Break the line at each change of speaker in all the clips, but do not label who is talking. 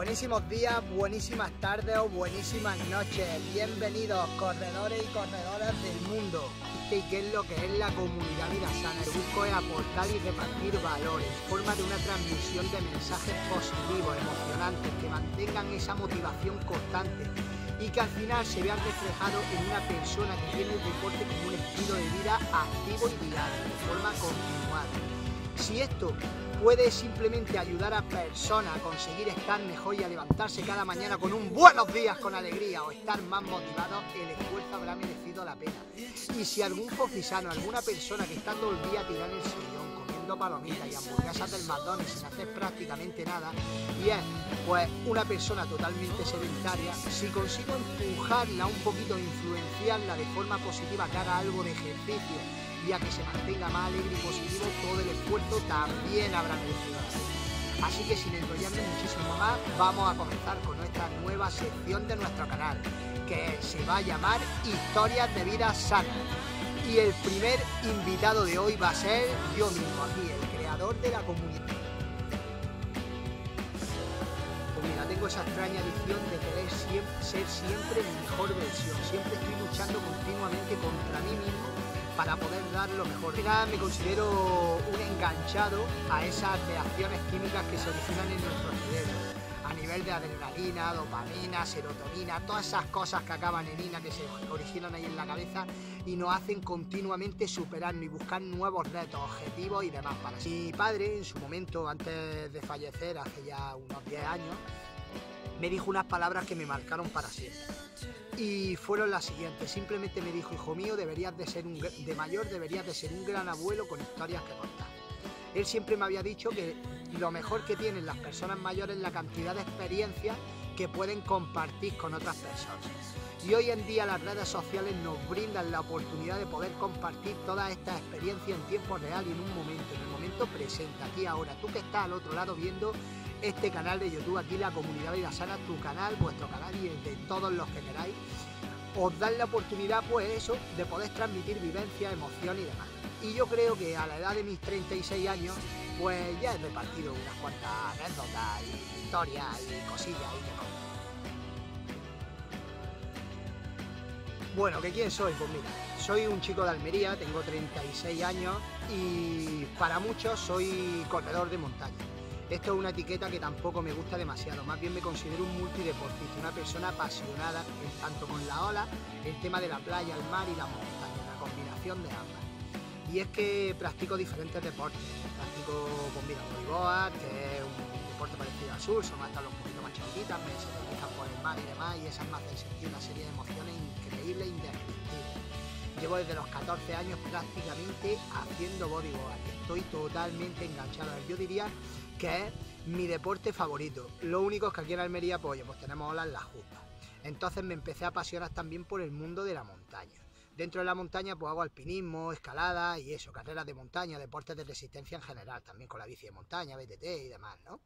Buenísimos días, buenísimas tardes o buenísimas noches. Bienvenidos corredores y corredoras del mundo. ¿Y qué es lo que es la comunidad Vida Sana? El busco es aportar y repartir valores, forma de una transmisión de mensajes positivos, emocionantes, que mantengan esa motivación constante y que al final se vean reflejados en una persona que tiene el deporte como un estilo de vida activo y diario, de forma continuada. Si esto puede simplemente ayudar a personas a conseguir estar mejor y a levantarse cada mañana con un buenos días con alegría o estar más motivados, el esfuerzo habrá merecido la pena. Y si algún fofisano, alguna persona que está todo el día tirada en el sillón, comiendo palomitas y hamburguesas del McDonald's sin hacer prácticamente nada, y es pues una persona totalmente sedentaria, si consigo empujarla un poquito, influenciarla de forma positiva que haga algo de ejercicio y a que se mantenga más alegre y positivo, todo el esfuerzo también habrá merecido la pena. Así que sin enrollarme muchísimo más, vamos a comenzar con nuestra nueva sección de nuestro canal, que se va a llamar Historias de Vida Sana. Y el primer invitado de hoy va a ser yo mismo, aquí, el creador de la comunidad. Pues mira, tengo esa extraña adicción de querer ser siempre mi mejor versión. Siempre estoy luchando continuamente contra mí mismo para poder dar lo mejor. Me considero un enganchado a esas reacciones químicas que se originan en nuestro cerebro, a nivel de adrenalina, dopamina, serotonina, todas esas cosas que acaban en ina, que se originan ahí en la cabeza y nos hacen continuamente superarnos y buscar nuevos retos, objetivos y demás para sí. Mi padre, en su momento, antes de fallecer, hace ya unos 10 años, me dijo unas palabras que me marcaron para siempre. Y fueron las siguientes. Simplemente me dijo: hijo mío, de mayor deberías de ser un gran abuelo con historias que contar. Él siempre me había dicho que lo mejor que tienen las personas mayores es la cantidad de experiencias que pueden compartir con otras personas. Y hoy en día las redes sociales nos brindan la oportunidad de poder compartir todas estas experiencias en tiempo real y en el momento presente, aquí ahora. Tú que estás al otro lado viendo este canal de YouTube, aquí la comunidad Vida Sana, tu canal, vuestro canal y el de todos los que queráis, os dan la oportunidad, pues eso, de poder transmitir vivencias, emociones y demás. Y yo creo que a la edad de mis 36 años, pues ya he repartido unas cuantas anécdotas y historias y cosillas y demás. Bueno, ¿que quién soy? Pues mira, soy un chico de Almería, tengo 36 años y para muchos soy corredor de montaña. Esto es una etiqueta que tampoco me gusta demasiado, más bien me considero un multideportista, una persona apasionada tanto con la ola, el tema de la playa, el mar y la montaña, la combinación de ambas. Y es que practico diferentes deportes, practico pues mira, bodyboard, que es un deporte parecido al surf, son hasta los un poquito más chiquititas, me se por el mar y demás, y esas me hacen sentir una serie de emociones increíbles e indescriptibles. Llevo desde los 14 años prácticamente haciendo bodyboard, estoy totalmente enganchado. Yo diría que es mi deporte favorito. Lo único es que aquí en Almería pues tenemos olas las justas. Entonces me empecé a apasionar también por el mundo de la montaña. Dentro de la montaña pues hago alpinismo, escalada y eso, carreras de montaña, deportes de resistencia en general, también con la bici de montaña, BTT y demás, ¿no?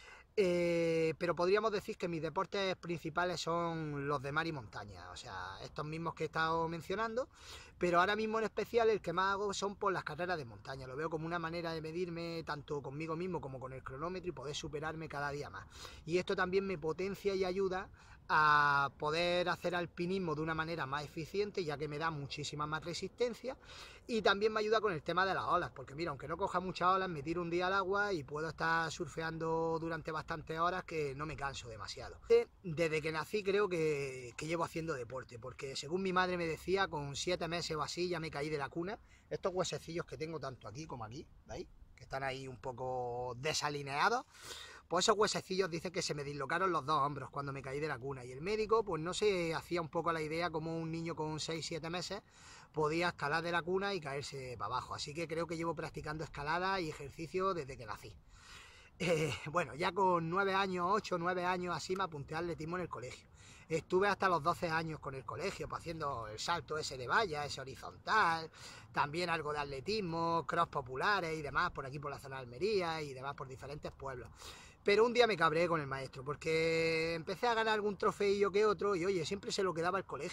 Pero podríamos decir que mis deportes principales son los de mar y montaña, o sea, estos mismos que he estado mencionando, pero ahora mismo en especial el que más hago son por las carreras de montaña. Lo veo como una manera de medirme tanto conmigo mismo como con el cronómetro y poder superarme cada día más. Y esto también me potencia y ayuda a poder hacer alpinismo de una manera más eficiente, ya que me da muchísima más resistencia, y también me ayuda con el tema de las olas, porque mira, aunque no coja muchas olas, me tiro un día al agua y puedo estar surfeando durante bastantes horas que no me canso demasiado. Desde que nací creo que llevo haciendo deporte, porque según mi madre me decía, con 7 meses o así ya me caí de la cuna. Estos huesecillos que tengo tanto aquí como aquí, ¿veis? Que están ahí un poco desalineados. Pues esos huesecillos dicen que se me dislocaron los 2 hombros cuando me caí de la cuna, y el médico pues no se hacía un poco la idea como un niño con 6-7 meses podía escalar de la cuna y caerse para abajo. Así que creo que llevo practicando escalada y ejercicio desde que nací. Bueno, ya con 9 años, 8 o 9 años así me apunté al atletismo en el colegio. Estuve hasta los 12 años con el colegio, pues, haciendo el salto ese de valla, ese horizontal, también algo de atletismo, cross populares y demás, por aquí por la zona de Almería y demás por diferentes pueblos. Pero un día me cabré con el maestro, porque empecé a ganar algún trofeillo que otro y oye, siempre se lo quedaba el colegio.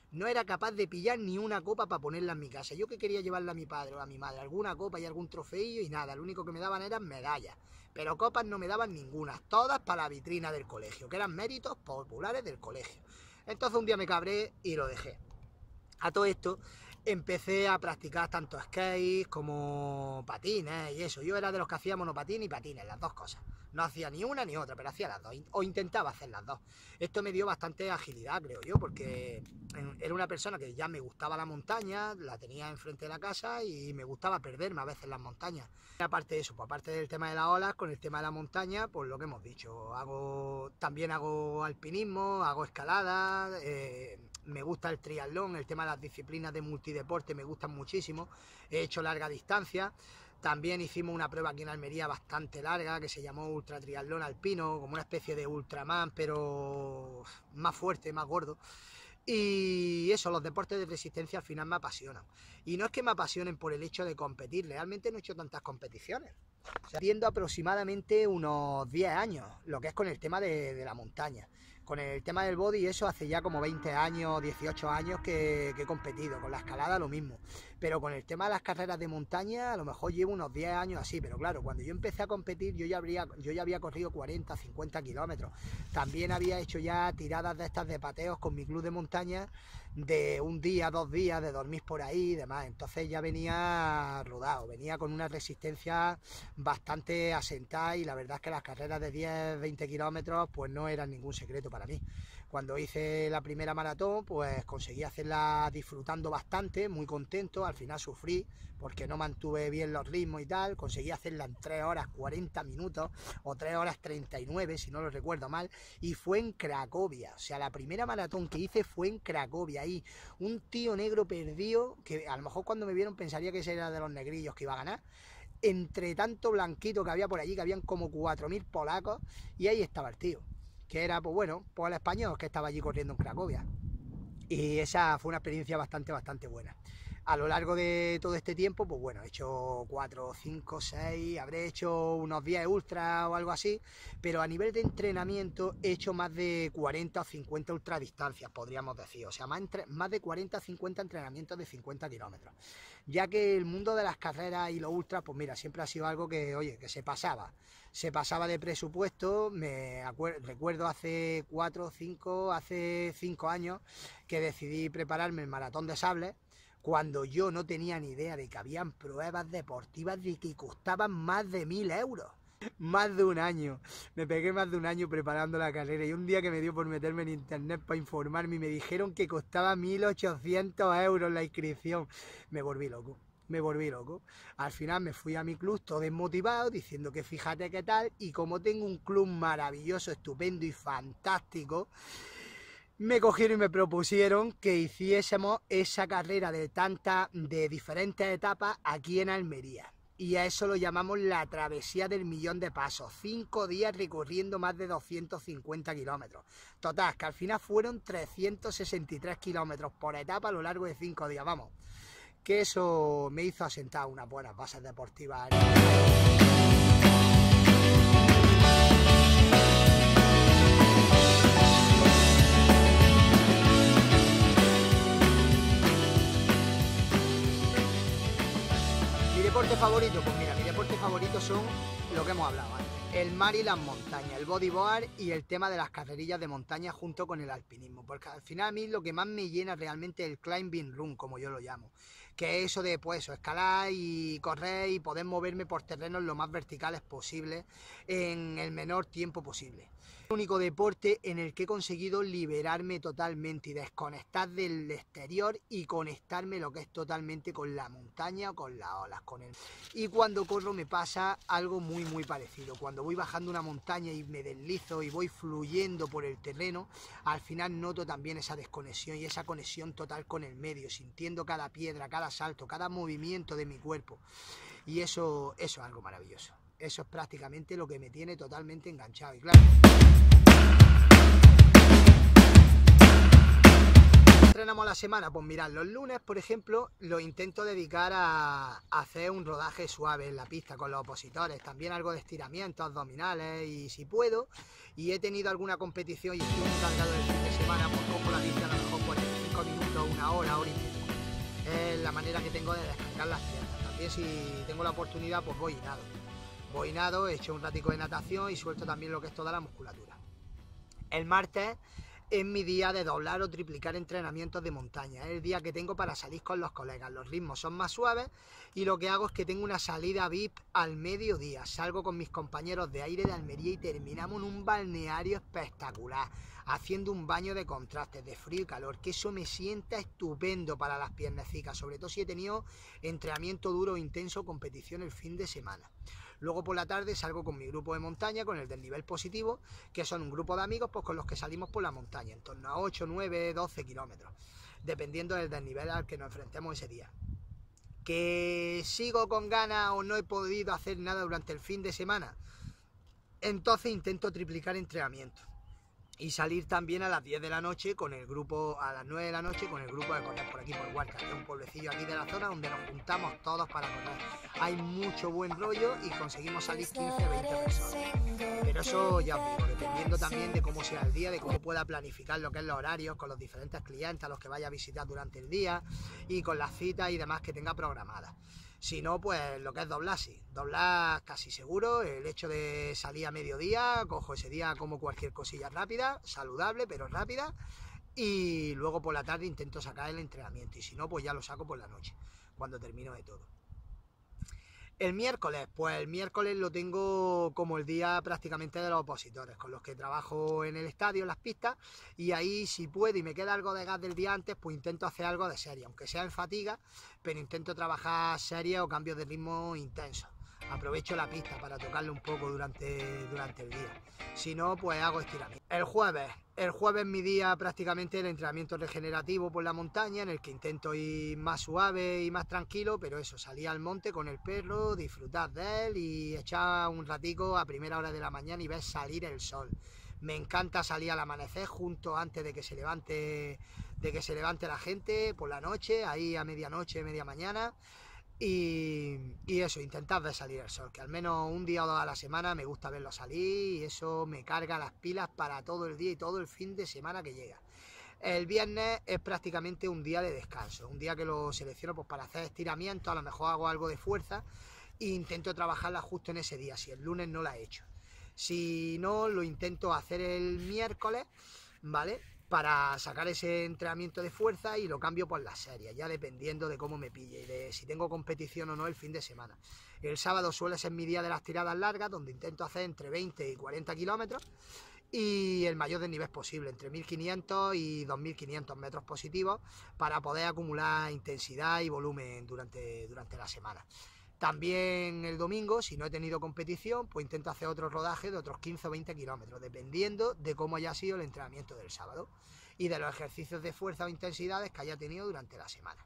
no era capaz de pillar ni una copa para ponerla en mi casa. Yo que quería llevarla a mi padre o a mi madre, alguna copa y algún trofeo y nada, lo único que me daban eran medallas, pero copas no me daban ninguna, todas para la vitrina del colegio, que eran méritos populares del colegio. Entonces un día me cabré y lo dejé. A todo esto empecé a practicar tanto skate como patines y eso. Yo era de los que hacía monopatín y patines, las dos cosas. No hacía ni una ni otra, pero hacía las dos, o intentaba hacer las dos. Esto me dio bastante agilidad, creo yo, porque era una persona que ya me gustaba la montaña, la tenía enfrente de la casa y me gustaba perderme a veces en las montañas. Y aparte de eso, pues aparte del tema de las olas, con el tema de la montaña, pues lo que hemos dicho, también hago alpinismo, hago escalada, me gusta el triatlón, el tema de las disciplinas de multideporte me gustan muchísimo, he hecho larga distancia. También hicimos una prueba aquí en Almería bastante larga que se llamó Ultra Triatlón Alpino, como una especie de Ultraman, pero más fuerte, más gordo. Y eso, los deportes de resistencia al final me apasionan. Y no es que me apasionen por el hecho de competir, realmente no he hecho tantas competiciones. O sea, viendo aproximadamente unos 10 años, lo que es con el tema de la montaña. Con el tema del body, eso hace ya como 20 años, 18 años que he competido. Con la escalada lo mismo. Pero con el tema de las carreras de montaña, a lo mejor llevo unos 10 años así. Pero claro, cuando yo empecé a competir, yo ya había corrido 40, 50 kilómetros. También había hecho ya tiradas de estas de pateos con mi club de montaña, de un día, 2 días, de dormir por ahí y demás. Entonces ya venía rodado, venía con una resistencia bastante asentada y la verdad es que las carreras de 10, 20 kilómetros pues no eran ningún secreto para mí. Cuando hice la primera maratón pues conseguí hacerla disfrutando bastante, muy contento. Al final sufrí porque no mantuve bien los ritmos y tal, conseguí hacerla en 3 horas 40 minutos o 3 horas 39 si no lo recuerdo mal, y fue en Cracovia. O sea, la primera maratón que hice fue en Cracovia, ahí un tío negro perdido, que a lo mejor cuando me vieron pensaría que ese era de los negrillos que iba a ganar, entre tanto blanquito que había por allí, que habían como 4000 polacos, y ahí estaba el tío, que era, pues bueno, pues el español que estaba allí corriendo en Cracovia. Y esa fue una experiencia bastante buena. A lo largo de todo este tiempo, pues bueno, he hecho 4, 5, 6, habré hecho unos 10 ultras o algo así, pero a nivel de entrenamiento he hecho más de 40 o 50 ultradistancias, podríamos decir, o sea, más de 40 o 50 entrenamientos de 50 kilómetros, ya que el mundo de las carreras y los ultras, pues mira, siempre ha sido algo que, oye, que se pasaba de presupuesto. Recuerdo hace 5 años que decidí prepararme el maratón de Sables, cuando yo no tenía ni idea de que habían pruebas deportivas de que costaban más de 1000 euros. Más de un año, me pegué más de un año preparando la carrera, y un día que me dio por meterme en internet para informarme y me dijeron que costaba 1800 euros la inscripción. Me volví loco. Al final me fui a mi club todo desmotivado, diciendo que fíjate qué tal, y como tengo un club maravilloso, estupendo y fantástico, me cogieron y me propusieron que hiciésemos esa carrera de diferentes etapas aquí en Almería. Y a eso lo llamamos la travesía del millón de pasos. 5 días recorriendo más de 250 kilómetros. Total, que al final fueron 363 kilómetros por etapa a lo largo de 5 días. Vamos, que eso me hizo asentar unas buenas bases deportivas. Mi deporte favorito, pues mira, mi deporte favorito son lo que hemos hablado antes: el mar y las montañas, el bodyboard y el tema de las carrerillas de montaña junto con el alpinismo, porque al final a mí lo que más me llena realmente es el climbing run, como yo lo llamo, que es eso de pues escalar y correr y poder moverme por terrenos lo más verticales posible en el menor tiempo posible. El único deporte en el que he conseguido liberarme totalmente y desconectar del exterior y conectarme lo que es totalmente con la montaña o con las olas, Y cuando corro me pasa algo muy parecido. Cuando voy bajando una montaña y me deslizo y voy fluyendo por el terreno, al final noto también esa desconexión y esa conexión total con el medio, sintiendo cada piedra, cada salto, cada movimiento de mi cuerpo. Y eso es algo maravilloso. Eso es prácticamente lo que me tiene totalmente enganchado. Y claro, entrenamos a la semana, pues mirad, los lunes, por ejemplo, lo intento dedicar a hacer un rodaje suave en la pista con los opositores, también algo de estiramientos abdominales y si puedo, y he tenido alguna competición y estoy muy cargado el fin de semana, pues cojo la pista a lo mejor 45 5 minutos, una hora, hora y media. Es la manera que tengo de descargar las piernas. También si tengo la oportunidad, pues voy y nado. Voy y nado, echo un ratico de natación y suelto también lo que es toda la musculatura. El martes es mi día de doblar o triplicar entrenamientos de montaña. Es el día que tengo para salir con los colegas. Los ritmos son más suaves y lo que hago es que tengo una salida VIP al mediodía. Salgo con mis compañeros de Aire de Almería y terminamos en un balneario espectacular, haciendo un baño de contrastes, de frío y calor, que eso me sienta estupendo para las piernecicas, sobre todo si he tenido entrenamiento duro o intenso, competición el fin de semana. Luego por la tarde salgo con mi grupo de montaña, con el del nivel positivo, que son un grupo de amigos pues con los que salimos por la montaña, en torno a 8, 9, 12 kilómetros, dependiendo del desnivel al que nos enfrentemos ese día. ¿Que sigo con ganas o no he podido hacer nada durante el fin de semana? Entonces intento triplicar entrenamiento y salir también a las 10 de la noche con el grupo, a las 9 de la noche con el grupo de correr por aquí por Huarca, que es un pueblecillo aquí de la zona donde nos juntamos todos para correr. Hay mucho buen rollo y conseguimos salir 15, 20 personas. Pero eso ya os digo, dependiendo también de cómo sea el día, de cómo pueda planificar lo que es los horarios con los diferentes clientes a los que vaya a visitar durante el día y con las citas y demás que tenga programadas. Si no, pues lo que es doblar, sí. Doblar casi seguro. El hecho de salir a mediodía, cojo ese día como cualquier cosilla rápida, saludable, pero rápida. Y luego por la tarde intento sacar el entrenamiento. Y si no, pues ya lo saco por la noche, cuando termino de todo. El miércoles, pues el miércoles lo tengo como el día prácticamente de los opositores, con los que trabajo en el estadio, en las pistas, y ahí si puedo y me queda algo de gas del día antes, pues intento hacer algo de serie, aunque sea en fatiga, pero intento trabajar series o cambios de ritmo intensos. Aprovecho la pista para tocarle un poco durante el día. Si no, pues hago estiramiento. El jueves es mi día prácticamente de entrenamiento regenerativo por la montaña, en el que intento ir más suave y más tranquilo, pero eso, salir al monte con el perro, disfrutar de él y echar un ratico a primera hora de la mañana y ver salir el sol. Me encanta salir al amanecer, justo antes de que se levante la gente, por la noche, ahí a medianoche, media mañana. Y eso, intentar ver salir el sol, que al menos un día o dos a la semana me gusta verlo salir y eso me carga las pilas para todo el día y todo el fin de semana que llega. El viernes es prácticamente un día de descanso, un día que lo selecciono pues para hacer estiramiento, a lo mejor hago algo de fuerza e intento trabajarla justo en ese día, si el lunes no la he hecho. Si no, lo intento hacer el miércoles, ¿vale?, para sacar ese entrenamiento de fuerza y lo cambio por las series, ya dependiendo de cómo me pille y de si tengo competición o no el fin de semana. El sábado suele ser mi día de las tiradas largas, donde intento hacer entre 20 y 40 kilómetros y el mayor desnivel posible, entre 1500 y 2500 metros positivos, para poder acumular intensidad y volumen durante la semana. También el domingo, si no he tenido competición, pues intento hacer otro rodaje de otros 15 o 20 kilómetros, dependiendo de cómo haya sido el entrenamiento del sábado y de los ejercicios de fuerza o intensidades que haya tenido durante la semana.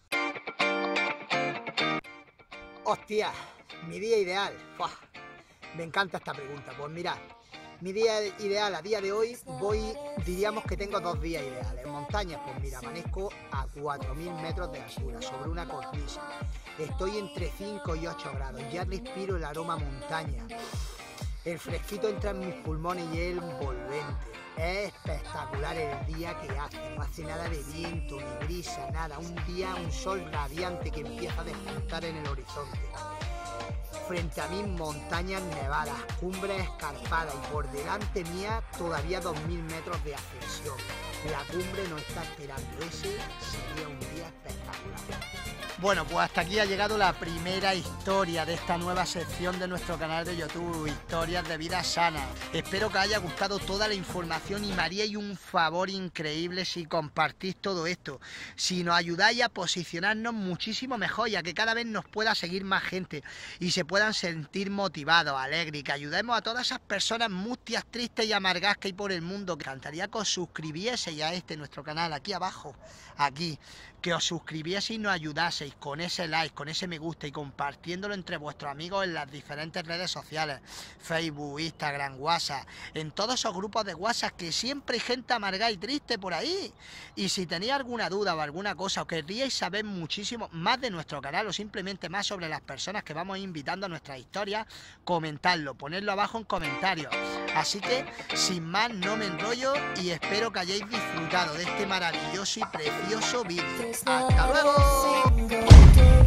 ¡Hostia! Mi día ideal. ¡Fua! Me encanta esta pregunta. Pues mirad, mi día ideal a día de hoy, diríamos que tengo 2 días ideales. En montañas, pues mira, amanezco a 4000 metros de altura, sobre una cornisa. Estoy entre 5 y 8 grados, ya respiro el aroma montaña. El fresquito entra en mis pulmones y es envolvente. Es espectacular el día que hace, no hace nada de viento, ni brisa, nada. Un día, un sol radiante que empieza a despuntar en el horizonte. Frente a mí montañas nevadas, cumbres escarpadas y por delante mía todavía 2000 metros de ascensión. La cumbre nos está esperando, ese sería un día espectacular. Bueno, pues hasta aquí ha llegado la primera historia de esta nueva sección de nuestro canal de YouTube, Historias de Vida Sana. Espero que os haya gustado toda la información y me haríais un favor increíble si compartís todo esto, si nos ayudáis a posicionarnos muchísimo mejor y a que cada vez nos pueda seguir más gente y se puedan sentir motivados, alegres, y que ayudemos a todas esas personas mustias, tristes y amargas que hay por el mundo. Me encantaría que os suscribieseis a nuestro canal, aquí abajo, aquí, que os suscribieseis y nos ayudaseis. paséis con ese like, con ese me gusta y compartiéndolo entre vuestros amigos en las diferentes redes sociales, Facebook, Instagram, WhatsApp, en todos esos grupos de WhatsApp, que siempre hay gente amargada y triste por ahí. Y si tenéis alguna duda o alguna cosa, o querríais saber muchísimo más de nuestro canal o simplemente más sobre las personas que vamos invitando a nuestras historias, comentadlo, ponedlo abajo en comentarios. Así que, sin más, no me enrollo y espero que hayáis disfrutado de este maravilloso y precioso vídeo. ¡Hasta luego!